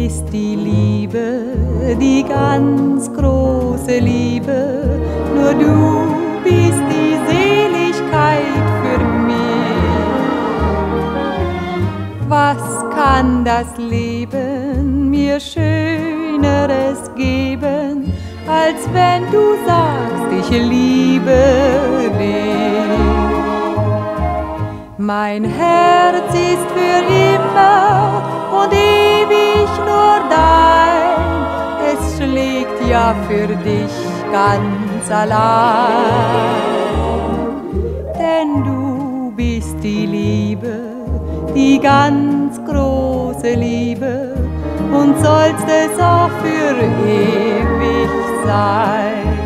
bist die Liebe, die ganz große Liebe, nur du bist die Seligkeit für mich. Was kann das Leben mir Schöneres geben, als wenn du sagst, ich liebe dich? Mein Herz ist für immer und ewig nur dein, es schlägt ja für dich ganz allein. Denn du bist die Liebe, die ganz große Liebe, und sollst es auch für ewig sein.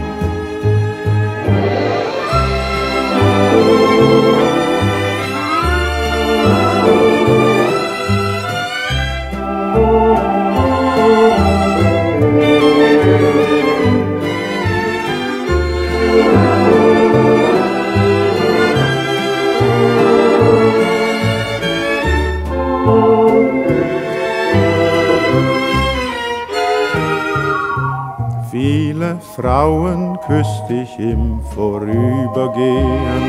Viele Frauen küsst ich im Vorübergehen.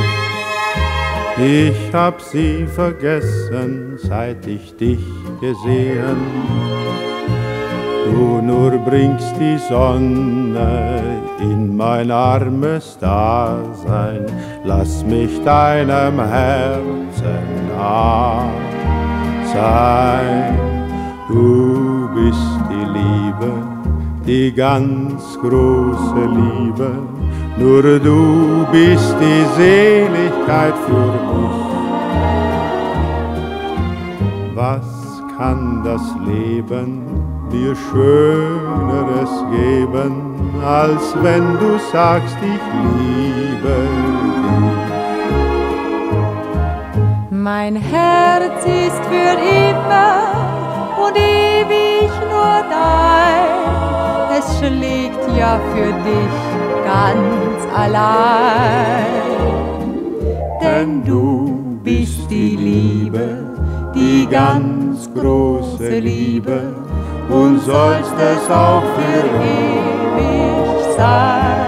Ich hab sie vergessen, seit ich dich gesehen. Du nur bringst die Sonne in mein armes Dasein. Lass mich deinem Herzen nah sein. Du bist die Liebe, die ganz große Liebe, nur du bist die Seligkeit für mich. Was kann das Leben mir Schöneres geben, als wenn du sagst, ich liebe dich? Mein Herz ist für immer und ewig nur dein, es schlägt ja für dich ganz allein. Denn du bist die Liebe, die ganz große Liebe, und sollst es auch für ewig sein.